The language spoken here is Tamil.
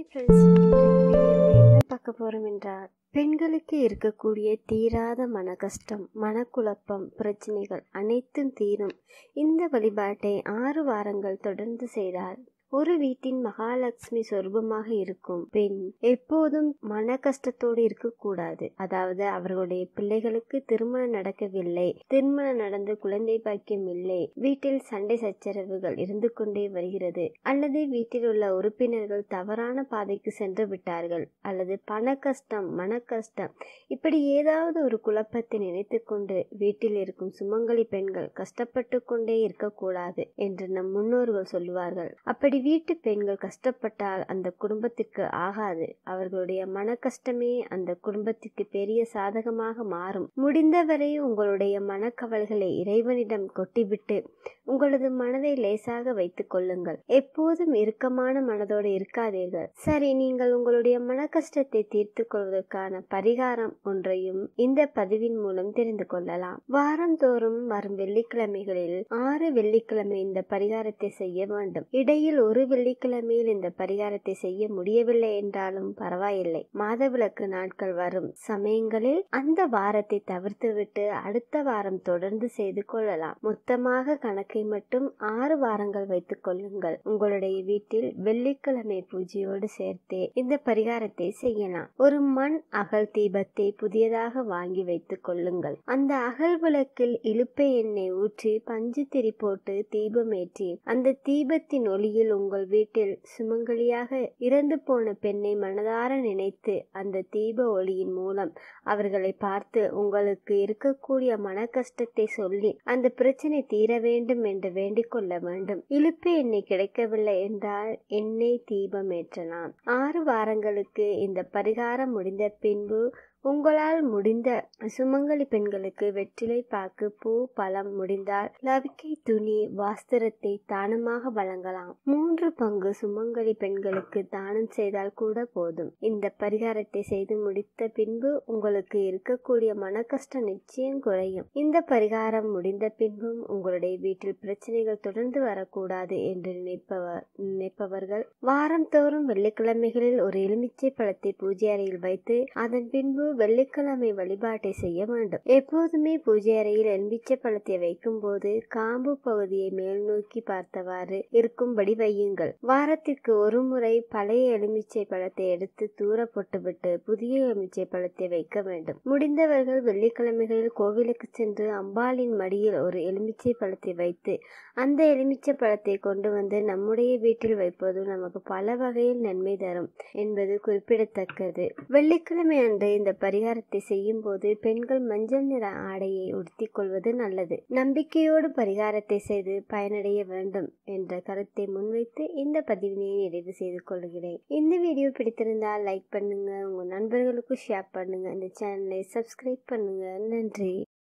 ஃப்ரெண்ட்ஸ், இன்றைக்கு வீடியோவில் என்ன பார்க்க போகிறோம் என்றால், பெண்களுக்கு இருக்கக்கூடிய தீராத மன கஷ்டம், மனக்குழப்பம், பிரச்சனைகள் அனைத்தும் தீரும். இந்த வழிபாட்டை 6 வாரங்கள் தொடர்ந்து செய்தால் ஒரு வீட்டின் மகாலட்சுமி சொரூபமாக இருக்கும் பெண் எப்போதும் மன கஷ்டத்தோடு இருக்கக்கூடாது. அதாவது அவர்களுடைய பிள்ளைகளுக்கு திருமணம் நடக்கவில்லை, திருமணம் நடந்து குழந்தை பாக்கியம் இல்லை, வீட்டில் சண்டை சச்சரவுகள் இருந்து கொண்டே வருகிறது, அல்லது வீட்டில் உள்ள உறுப்பினர்கள் தவறான பாதைக்கு சென்று விட்டார்கள், அல்லது பண கஷ்டம், மன கஷ்டம், இப்படி ஏதாவது ஒரு குழப்பத்தை நினைத்து கொண்டு வீட்டில் இருக்கும் சுமங்கலி பெண்கள் கஷ்டப்பட்டு கொண்டே இருக்கக்கூடாது என்று நம் முன்னோர்கள் சொல்லுவார்கள். அப்படி வீட்டு பெண்கள் கஷ்டப்பட்டால் அந்த குடும்பத்திற்கு ஆகாது. அவர்களுடைய மன கஷ்டமே அந்த குடும்பத்திற்கு பெரிய சாதகமாக மாறும். முடிந்தவரை உங்களுடைய மனக்கவல்களை இறைவனிடம் கொட்டிவிட்டு உங்களது மனதை லேசாக வைத்துக் கொள்ளுங்கள். எப்போதும் இறுக்கமான மனதோடு இருக்காதீர்கள். சரி, நீங்கள் உங்களுடைய மன கஷ்டத்தை தீர்த்து கொள்வதற்கான பரிகாரம் ஒன்றையும் இந்த பதிவின் மூலம் தெரிந்து கொள்ளலாம். வாரந்தோறும் வரும் வெள்ளிக்கிழமைகளில் 6 வெள்ளிக்கிழமை இந்த பரிகாரத்தை செய்ய வேண்டும். இடையில் ஒரு வெள்ளிக்கிழமையில் இந்த பரிகாரத்தை செய்ய முடியவில்லை என்றாலும் பரவாயில்லை. மாதவிலக்கு நாட்கள் வரும் சமயங்களில் அந்த வாரத்தை தவிர்த்துவிட்டு அடுத்த வாரம் தொடர்ந்து செய்து கொள்ளலாம். மொத்தமாக கணக்கை மட்டும் 6 வாரங்கள் வைத்துக் கொள்ளுங்கள். உங்களுடைய வீட்டில் வெள்ளிக்கிழமை பூஜையோடு சேர்த்தே இந்த பரிகாரத்தை செய்யலாம். ஒரு மண் அகல் தீபத்தை புதியதாக வாங்கி வைத்துக் கொள்ளுங்கள். அந்த அகல் விளக்கில் இலுப்பை எண்ணெய் ஊற்றி பஞ்சு திரி போட்டு தீபம் ஏற்றி அந்த தீபத்தின் ஒளியில் உங்கள் வீட்டில் சுமங்கலியாக இறந்து போன பெண்ணை மனதார நினைத்து அந்த தீப ஒளியின் மூலம் அவர்களை பார்த்து உங்களுக்கு இருக்கக்கூடிய மன கஷ்டத்தை சொல்லி அந்த பிரச்சனை தீர வேண்டும் என்று வேண்டிக் கொள்ள வேண்டும். இலுப்பு எண்ணெய் கிடைக்கவில்லை என்றால் எண்ணெய் தீபம் ஏற்றலாம். 6 வாரங்களுக்கு இந்த பரிகாரம் முடிந்த பின்பு உங்களால் முடிந்த சுமங்கலி பெண்களுக்கு வெற்றிலை பாக்கு, பூ, பழம், முடிந்தால் லவிக்கை துணி, வஸ்திரத்தை தானமாக வழங்கலாம். 3 பங்கு சுமங்கலி பெண்களுக்கு தானம் செய்தால் கூட போதும். இந்த பரிகாரத்தை செய்து முடித்த பின்பு உங்களுக்கு இருக்கக்கூடிய மன கஷ்டம் நிச்சயம் குறையும். இந்த பரிகாரம் முடிந்த பின்பும் உங்களுடைய வீட்டில் பிரச்சனைகள் தொடர்ந்து வரக்கூடாது என்று நினைப்பவர்கள் வாரம் தோறும் வெள்ளிக்கிழமைகளில் ஒரு எலுமிச்சை பழத்தை பூஜை அறையில் வைத்து அதன் பின்பு வெள்ளிக்கிழமை வழிபாட்டை செய்ய வேண்டும். எப்போதுமே பூஜை அறையில் எலுமிச்சை பழத்தை வைக்கும் போது காம்பு பகுதியை மேல் நோக்கி பார்த்தவாறு இருக்கும்படி வையுங்கள். வாரத்திற்கு ஒரு முறை பழைய எலுமிச்சை பழத்தை எடுத்து தூர போட்டுவிட்டு புதிய எலுமிச்சை பழத்தை வைக்க வேண்டும். முடிந்தவர்கள் வெள்ளிக்கிழமைகளில் கோவிலுக்கு சென்று அம்பாளின் மடியில் ஒரு எலுமிச்சை பழத்தை வைத்து அந்த எலுமிச்சை பழத்தை கொண்டு வந்து நம்முடைய வீட்டில் வைப்பது நமக்கு பல வகையில் நன்மை தரும் என்பது குறிப்பிடத்தக்கது. வெள்ளிக்கிழமை அன்று இந்த பரிகாரத்தை செய்யும் போது பெண்கள் மஞ்சள் நிற ஆடையை உடுத்திக் கொள்வது நல்லது. நம்பிக்கையோடு பரிகாரத்தை செய்து பயனடைய வேண்டும் என்ற கருத்தை முன்வைத்து இந்த பதிவினை நிறைவு செய்து கொள்கிறேன். இந்த வீடியோ பிடித்திருந்தால் லைக் பண்ணுங்க, உங்க நண்பர்களுக்கு ஷேர் பண்ணுங்க, இந்த சேனலை சப்ஸ்கிரைப் பண்ணுங்க. நன்றி.